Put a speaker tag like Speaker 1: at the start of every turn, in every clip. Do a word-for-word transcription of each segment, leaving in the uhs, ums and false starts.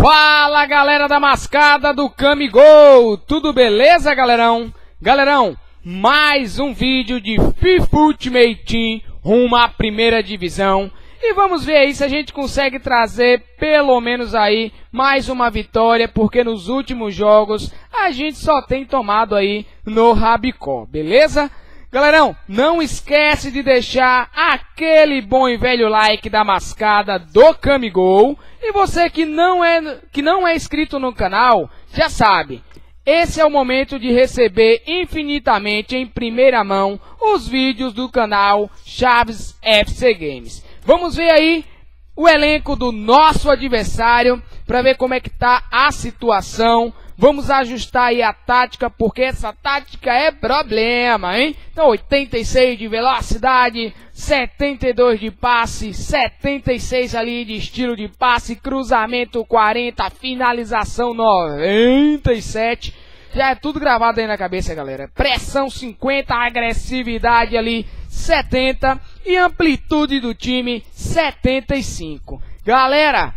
Speaker 1: Fala, galera da mascada do Camigol, tudo beleza, galerão? Galerão, mais um vídeo de FIFA Ultimate Team rumo à primeira divisão. E vamos ver aí se a gente consegue trazer pelo menos aí mais uma vitória, porque nos últimos jogos a gente só tem tomado aí no rabicó, beleza? Galerão, não esquece de deixar aquele bom e velho like da mascada do Camigol. E você que não é, que não é inscrito no canal, já sabe, esse é o momento de receber infinitamente em primeira mão os vídeos do canal Chaves F C Games. Vamos ver aí o elenco do nosso adversário para ver como é que tá a situação. Vamos ajustar aí a tática, porque essa tática é problema, hein? Então, oitenta e seis de velocidade, setenta e dois de passe, setenta e seis ali de estilo de passe, cruzamento quarenta, finalização noventa e sete. Já é tudo gravado aí na cabeça, galera. Pressão cinquenta, agressividade ali setenta e amplitude do time setenta e cinco. Galera,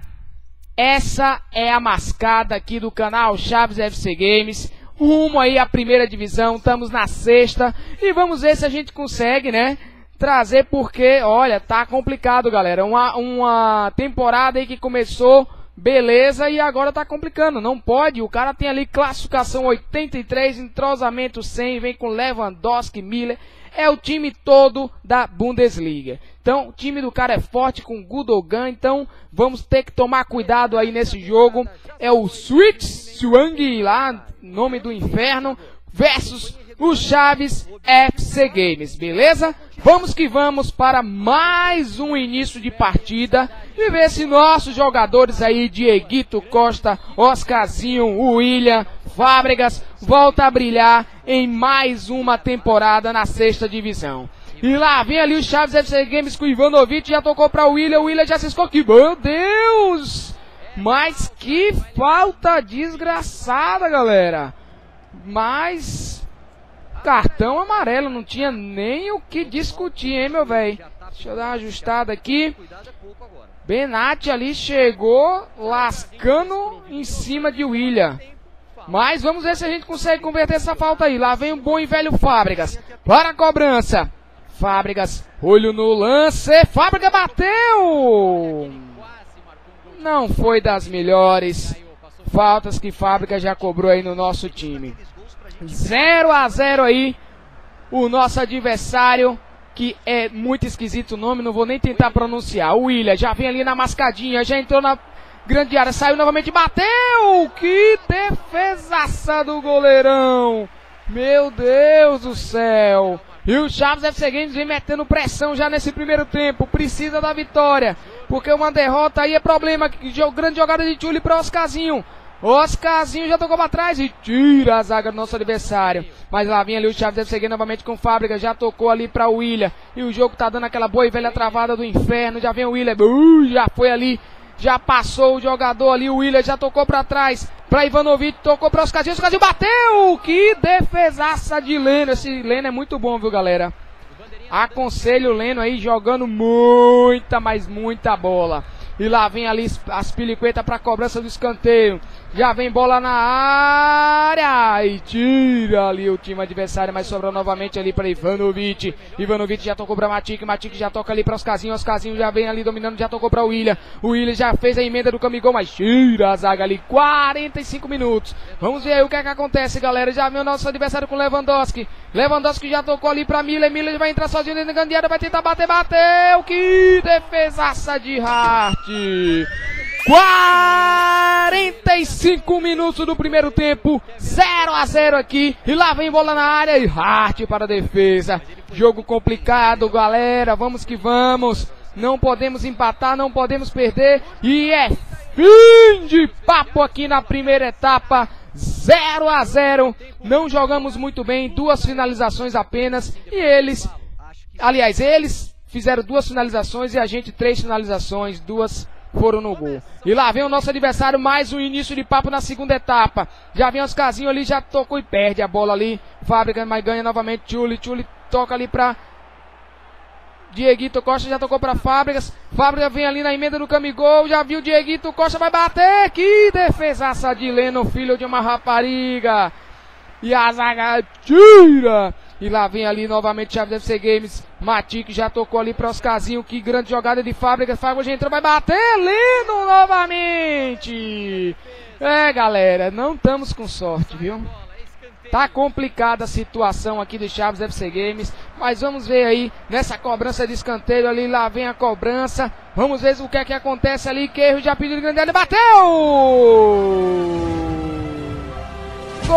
Speaker 1: essa é a mascada aqui do canal Chaves F C Games, rumo aí à primeira divisão, estamos na sexta e vamos ver se a gente consegue, né, trazer, porque, olha, tá complicado, galera, uma, uma temporada aí que começou beleza e agora tá complicando, não pode, o cara tem ali classificação oitenta e três, entrosamento cem, vem com Lewandowski, Miller, é o time todo da Bundesliga. Então, o time do cara é forte com Gundogan, então vamos ter que tomar cuidado aí nesse jogo. É o Switch Swang lá, nome do inferno, versus o Chaves F C Games, beleza? Vamos que vamos para mais um início de partida e ver se nossos jogadores aí, Dieguito Costa, Oscarzinho, o William, Fábregas, volta a brilhar em mais uma temporada na sexta divisão. E lá vem ali o Chaves F C Games com o Ivanovic, já tocou para o William, o William já se escocou. Meu Deus! Mas que falta desgraçada, galera! Mas cartão amarelo, não tinha nem o que discutir, hein, meu velho? Deixa eu dar uma ajustada aqui. Benatti ali chegou lascando em cima de William. Mas vamos ver se a gente consegue converter essa falta aí. Lá vem o bom e velho Fábregas para a cobrança. Fábregas, olho no lance. Fábregas bateu! Não foi das melhores faltas que Fábregas já cobrou aí no nosso time. zero a zero aí. O nosso adversário, que é muito esquisito o nome, não vou nem tentar pronunciar. O William já vem ali na mascadinha, já entrou na grande área, saiu novamente, bateu! Que defesaça do goleirão! Meu Deus do céu! E o Chaves F C Games vem metendo pressão já nesse primeiro tempo, precisa da vitória, porque uma derrota aí é problema. Grande jogada de Tchuli para Oscarzinho. Oscarzinho já tocou para trás e tira a zaga do nosso adversário. Mas lá vem ali o Chaves F C Games novamente com Fábregas, já tocou ali para o William. E o jogo tá dando aquela boa e velha travada do inferno, já vem o William, uh, já foi ali. Já passou o jogador ali, o William já tocou pra trás, pra Ivanovic, tocou pra Oscarzinho, Oscarzinho bateu! Que defesaça de Leno, esse Leno é muito bom, viu, galera? Aconselho o Leno aí jogando muita, mas muita bola. E lá vem ali as piliquetas para cobrança do escanteio. Já vem bola na área. E tira ali o time adversário. Mas sobra novamente ali para Ivanovic. Ivanovic já tocou para Matic. Matic já toca ali para Oscarzinho. Oscarzinho já vem ali dominando. Já tocou para o William. O William já fez a emenda do Camigol. Mas tira a zaga ali. quarenta e cinco minutos. Vamos ver aí o que é que acontece, galera. Já vem o nosso adversário com Lewandowski. Lewandowski já tocou ali para Miller. Miller vai entrar sozinho dentro da grande área. Vai tentar bater. Bateu. Que defesaça de Hart. quarenta e cinco minutos do primeiro tempo, zero a zero aqui, e lá vem bola na área e Hart para a defesa. Jogo complicado, galera, vamos que vamos, não podemos empatar, não podemos perder, e é fim de papo aqui na primeira etapa, zero a zero, não jogamos muito bem, duas finalizações apenas, e eles, aliás, eles fizeram duas finalizações e a gente três finalizações, duas foram no gol. E lá vem o nosso adversário, mais um início de papo na segunda etapa. Já vem Oscarzinho ali, já tocou e perde a bola ali. Fábrica, mas ganha novamente Tchuli. Tchuli toca ali pra Dieguito Costa já tocou pra Fábricas. Fábricas vem ali na emenda do Camigol. Já viu Dieguito Costa, vai bater. Que defesaça de Leno, filho de uma rapariga. E a zaga tira. E lá vem ali novamente Chaves F C Games. Matic já tocou ali para Oscarzinho. Que grande jogada de Fábricas. Fábricas já entrou, vai bater. Leno novamente. É, galera, não estamos com sorte, viu? Tá complicada a situação aqui do Chaves F C Games, mas vamos ver aí nessa cobrança de escanteio ali, lá vem a cobrança. Vamos ver o que é que acontece ali. Queiro já pediu de grande área, bateu! Gol!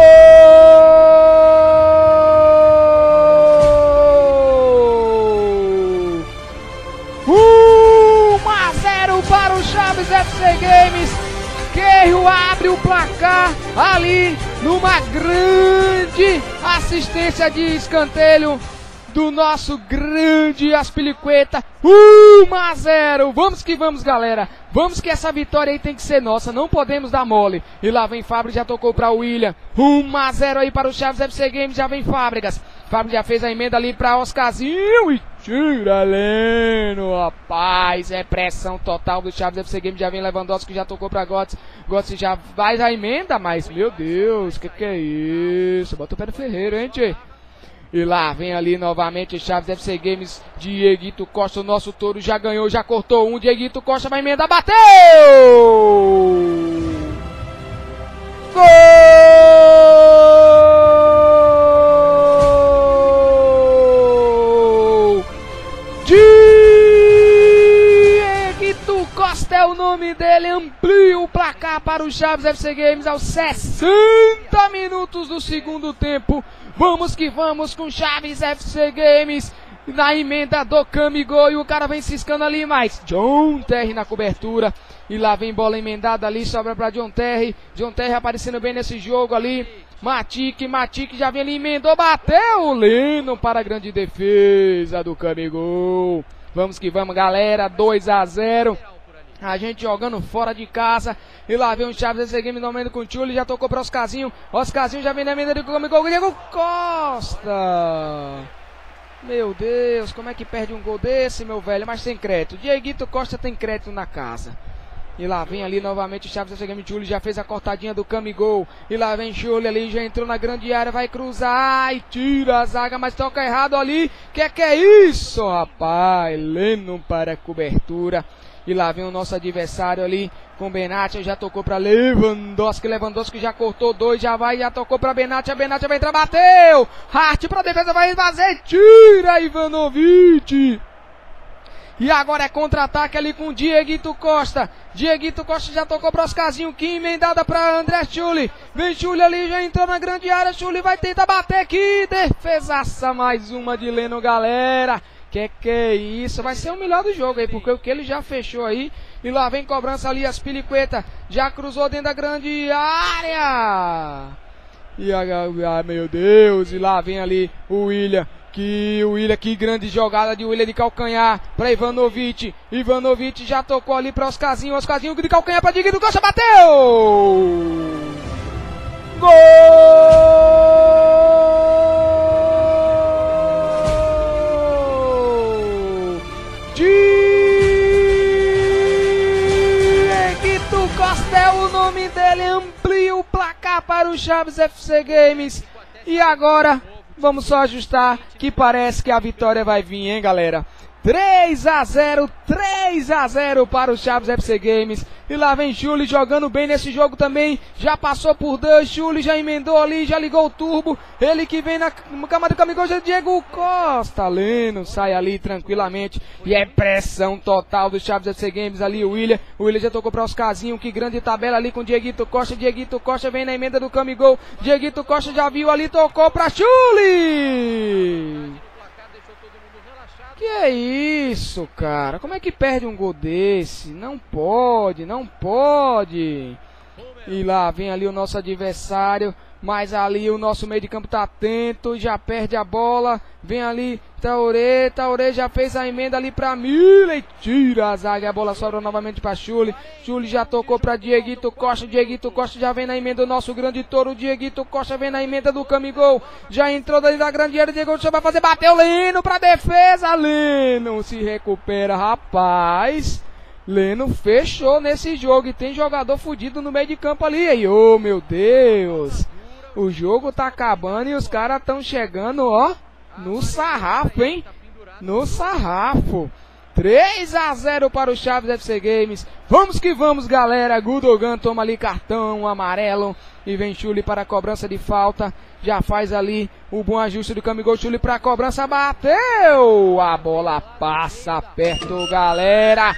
Speaker 1: um a zero para o Chaves F C Games. Queiro abre o placar ali numa grande assistência de escanteio do nosso grande Aspilicueta. um a zero. Vamos que vamos, galera. Vamos que essa vitória aí tem que ser nossa. Não podemos dar mole. E lá vem Fábricas, já tocou para o William. um a zero aí para o Chaves F C Games. Já vem Fábricas. Fábricas já fez a emenda ali para Oscarzinho. E tira Leno, rapaz. É pressão total do Chaves F C Games. Já vem Lewandowski, já tocou para Götze. Götze já faz a emenda, mas meu Deus, que que é isso? Bota o pé no ferreiro, hein, tchê? E lá vem ali novamente Chaves F C Games. Dieguito Costa, o nosso touro já ganhou, já cortou um. Dieguito Costa vai emendar, bateu! Gol! Dieguito Costa é o nome dele. Amplia o placar para o Chaves F C Games aos sessenta minutos do segundo tempo. Vamos que vamos com Chaves F C Games na emenda do Camigol. E o cara vem ciscando ali, mas John Terry na cobertura. E lá vem bola emendada ali, sobra para John Terry. John Terry aparecendo bem nesse jogo ali. Matic, Matic já vem ali, emendou, bateu. Leno para a grande defesa do Camigol. Vamos que vamos, galera. dois a zero. A gente jogando fora de casa. E lá vem o Chaves F C Games no meio com o Tchuli. Já tocou para Oscarzinho. Oscarzinho já vem na emenda do Camigol. Diego Costa. Meu Deus, como é que perde um gol desse, meu velho? Mas sem crédito. Dieguito Costa tem crédito na casa. E lá vem ali novamente o Chaves F C Games. Tchuli já fez a cortadinha do Camigol. E lá vem Tchuli ali, já entrou na grande área. Vai cruzar e tira a zaga, mas toca errado ali. Que que é isso, rapaz? Leno para a cobertura. E lá vem o nosso adversário ali com Benatti, já tocou para Lewandowski, Lewandowski já cortou dois, já vai, já tocou para Benatti, a Benatti vai entrar, bateu! Hart para defesa, vai fazer, tira Ivanovic! E agora é contra-ataque ali com Dieguito Costa. Dieguito Costa já tocou para Oscarzinho, que emendada para André Tchuli. Vem Tchuli ali, já entrou na grande área, Tchuli vai tentar bater, que defesaça, mais uma de Leno, galera! Que que é isso? Vai ser o melhor do jogo aí, porque o que ele já fechou aí. E lá vem cobrança ali, Aspilicueta já cruzou dentro da grande área. E ah, meu Deus, e lá vem ali o William. Que o William, que grande jogada de William de calcanhar para Ivanovic. Ivanovic já tocou ali para Oscarzinho. Oscarzinho de calcanhar para Dieguito Costa, bateu! Gol! Dieguito Costa é o nome dele, amplia o placar para o Chaves F C Games. E agora, vamos só ajustar, que parece que a vitória vai vir, hein, galera? três a zero, três a zero para o Chaves F C Games. E lá vem Tchuli jogando bem nesse jogo também. Já passou por dois, Tchuli já emendou ali, já ligou o turbo. Ele que vem na cama do Camigol, já Diego Costa. Leno sai ali tranquilamente. E é pressão total do Chaves F C Games ali, o William. O William já tocou para Oscarzinho, que grande tabela ali com Dieguito Costa. Dieguito Costa vem na emenda do Camigol. Dieguito Costa já viu ali, tocou para Tchuli. Que é isso, cara? Como é que perde um gol desse? Não pode, não pode. E lá vem ali o nosso adversário Mas ali o nosso meio de campo tá atento, já perde a bola. Vem ali Traoré, Traoré já fez a emenda ali pra Miller, tira a zaga, a bola sobra novamente pra Chuli. Chuli já tocou pra Dieguito Costa, Dieguito Costa já vem na emenda do nosso grande touro, Dieguito Costa vem na emenda do Camigol. Já entrou dali da grande área, Diego Costa vai fazer, bateu Leno pra defesa, Leno se recupera, rapaz. Leno fechou nesse jogo e tem jogador fudido no meio de campo ali, aí, ô meu Deus. O jogo tá acabando e os caras tão chegando, ó, no sarrafo, hein? No sarrafo. três a zero para o Chaves F C Games. Vamos que vamos, galera. Gudogan toma ali cartão amarelo. E vem Chuli para a cobrança de falta. Já faz ali o bom ajuste do Camigol. Chuli para a cobrança. Bateu. A bola passa perto, galera.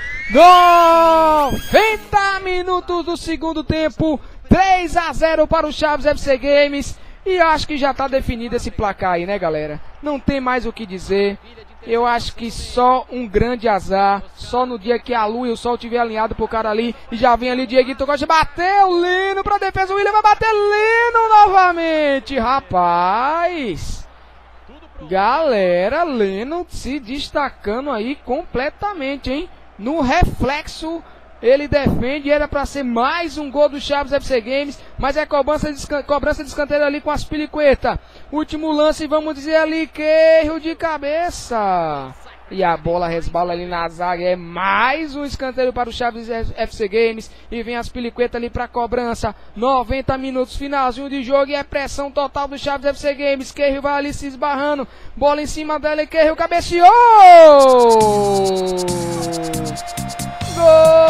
Speaker 1: noventa minutos do segundo tempo. três a zero para o Chaves F C Games. E acho que já está definido esse placar aí, né, galera? Não tem mais o que dizer. Eu acho que só um grande azar. Só no dia que a lua e o sol estiver alinhado pro cara ali. E já vem ali Dieguito Costa. Bateu Leno pra defesa. O William vai bater Leno novamente. Rapaz. Galera, Leno se destacando aí completamente, hein? No reflexo. Ele defende, era para ser mais um gol do Chaves F C Games, mas é cobrança de, cobrança de escanteio ali com as Piliqueta. Último lance, vamos dizer ali, que erro de cabeça. E a bola resbala ali na zaga, é mais um escanteio para o Chaves F C Games. E vem as Piliqueta ali para cobrança. noventa minutos, finalzinho de jogo e é pressão total do Chaves F C Games. Queiro vai ali se esbarrando, bola em cima dela e Queiro cabeceou! Gol!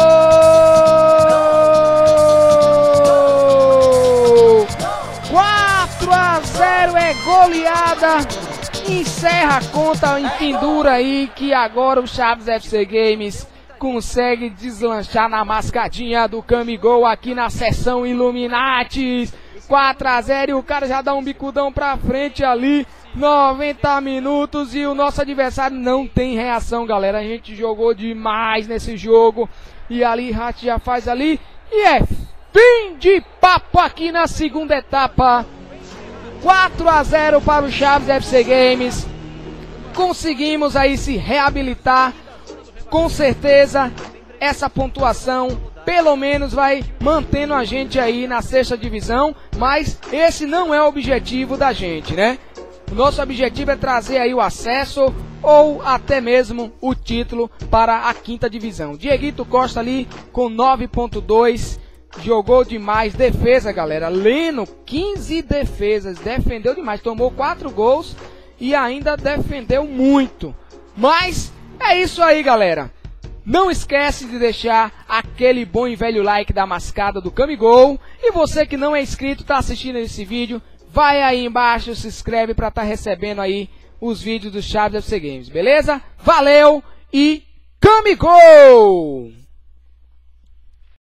Speaker 1: quatro a zero é goleada. Encerra a conta em pendura aí que agora o Chaves F C Games consegue deslanchar na mascadinha do Camigol aqui na seção Illuminatis. quatro a zero e o cara já dá um bicudão pra frente ali. noventa minutos e o nosso adversário não tem reação, galera. A gente jogou demais nesse jogo. E ali Rat já faz ali. E é fim de papo aqui na segunda etapa. quatro a zero para o Chaves F C Games. Conseguimos aí se reabilitar. Com certeza essa pontuação pelo menos vai mantendo a gente aí na sexta divisão. Mas esse não é o objetivo da gente, né? O nosso objetivo é trazer aí o acesso ou até mesmo o título para a quinta divisão. Dieguito Costa ali com nove ponto dois, jogou demais, defesa, galera. Leno, quinze defesas, defendeu demais, tomou quatro gols e ainda defendeu muito. Mas é isso aí, galera. Não esquece de deixar aquele bom e velho like da mascada do Camigol. E você que não é inscrito, está assistindo esse vídeo, vai aí embaixo, se inscreve para estar tá recebendo aí os vídeos do Chaves F C Games, beleza? Valeu e Camigol!